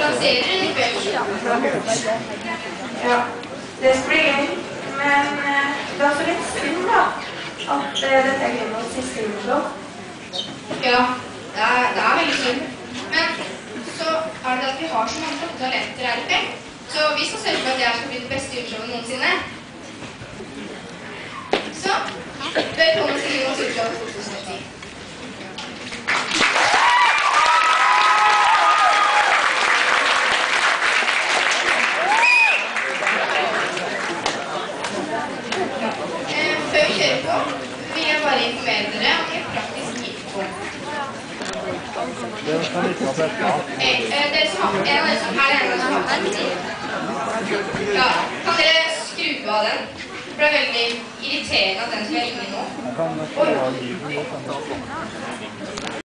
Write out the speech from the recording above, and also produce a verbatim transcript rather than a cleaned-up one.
lanserer en i kveld. Ja, det skal bli gøy. Men det er også litt synd da, at dette er Grimmonds siste juleshow. Ja, det er, det er veldig synd. Men så er det at vi har så mange flotte talenter her i kveld. Så vi skal sørge for at jeg skal bli det beste juleshowet noensinne. Så, velkommen til Grimmonds juleshow to tusen og ti. Før vi kjører på, vil jeg bare informere dere om en praktisk info. Dere som har, en av dere som, her er en av dere som har ja, kan dere skru av den? Det ble veldig irriterende at den skal ringe nå. Oi!